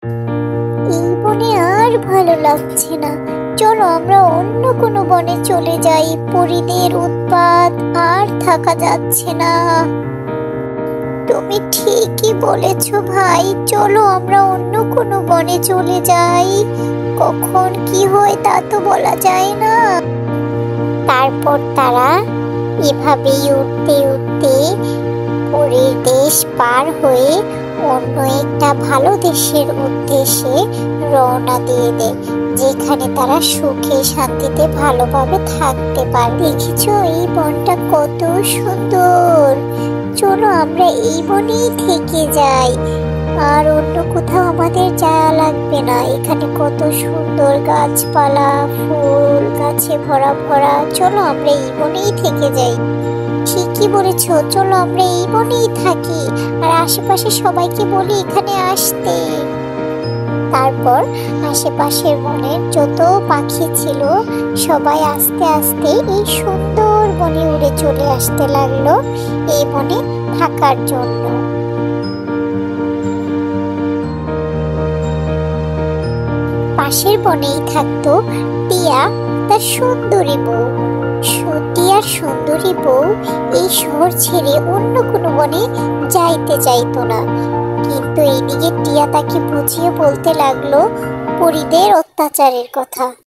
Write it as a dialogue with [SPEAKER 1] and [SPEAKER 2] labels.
[SPEAKER 1] এই বনে আর ভালো লাগছে না, চলো আমরা অন্য কোনো বনে চলে যাই। পরীদের উৎপাত আর থাকা যাচ্ছে না। তুমি ঠিকই বলেছো ভাই, চলো আমরা অন্য কোনো বনে চলে যাই। কখন কি হয় তা তো বলা যায় না। তারপর তারা এভাবেই উঠতে উঠতে পরীর দেশ পার হয়ে অন্য একটা ভালো দেশের উদ্দেশ্যে রওনা দিয়ে দেয়, যেখানে তারা সুখে শান্তিতে ভালোভাবে থাকতে পারে। দেখেছো এই বনটা কত সুন্দর, চলো আমরা এই বনেই থেকে যাই। আর অন্য কোথাও আমাদের যাওয়া লাগবে না, এখানে কত সুন্দর গাছপালা, ফুল গাছে ভরা ভরা। চলো আমরা এই বনেই থেকে যাই। ঠিকই বলেছো, চলো আমরা এই বনেই থাকি আর আশেপাশে সবাইকে বলি এখানে আসতে। তারপর আশেপাশের বনের যত পাখি ছিল সবাই আস্তে আস্তে এই সুন্দর বনে উড়ে চলে আসতে লাগলো এই বনে থাকার জন্য। পাশের বনেই থাকতো টিয়া তার সুন্দরী বউ। টিয়ার সুন্দরী বউ এই শহর ছেড়ে অন্য কোনো বনে যাইতে চাইতো না, কিন্তু এইদিকে টিয়া তাকে বুঝিয়ে বলতে লাগলো পরীদের অত্যাচারের কথা।